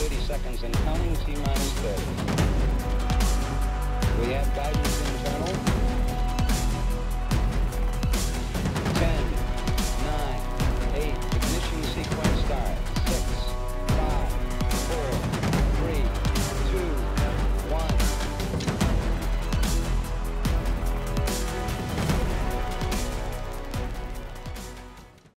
30 seconds and counting, T minus 30. We have guidance internal.